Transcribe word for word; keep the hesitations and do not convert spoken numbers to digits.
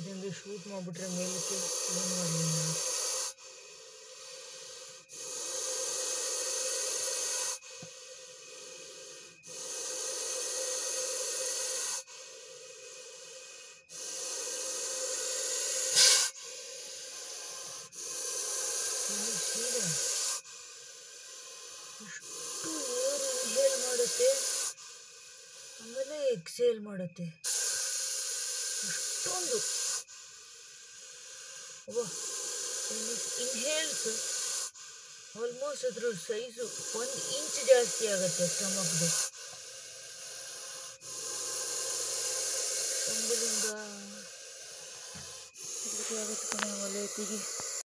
ಇದೊಂದು ಶೂಟ್ ಮಾಡಿಬಿಟ್ರೆ ಮೇಲಕ್ಕೆ ಏನು ಮಾಡಲಿ ನಾನು. ಸೀರೆ ಇಷ್ಟು ಏರ್ ಇನ್ಹೇಲ್ ಮಾಡುತ್ತೆ, ಆಮೇಲೆ ಎಕ್ಸೇಲ್ ಮಾಡುತ್ತೆ. ಅಷ್ಟೊಂದು ಇನ್ಹೇಲ್ಸ್ ಆಲ್ಮೋಸ್ಟ್ ಅದ್ರ ಸೈಜು ಒಂದು ಇಂಚ್ ಜಾಸ್ತಿ ಆಗುತ್ತೆ ಸ್ಟಮಕ್ದು. ಸಂಬಳಿಂದ ಆಗುತ್ತೆ ಕಣೆ ಒಲೆ ತೆಗಿ.